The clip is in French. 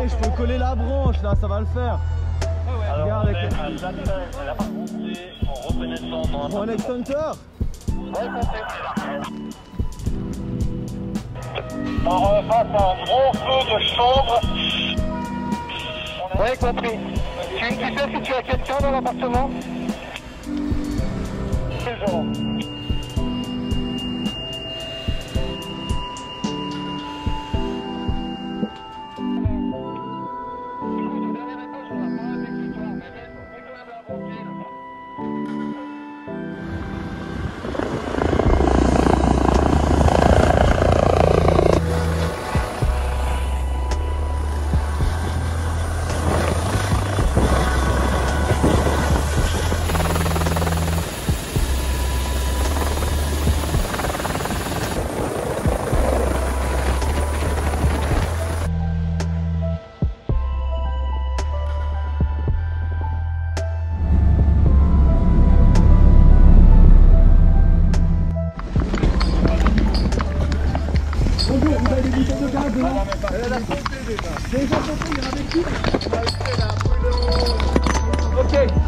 Allez, je peux coller la branche là, ça va le faire. Alors, regarde, on est à Châtel, la partie en reconnaissant dans Prends un extincteur. Ouais, compris. Alors, face à un gros feu de chambre. Ouais, compris. Tu sais si tu as quelqu'un dans l'appartement? C'est genre. Bonjour, vous avez des bouteilles de gaz devant? Elle a sauté déjà. Déjà sauté, il y en avait plus. Ok.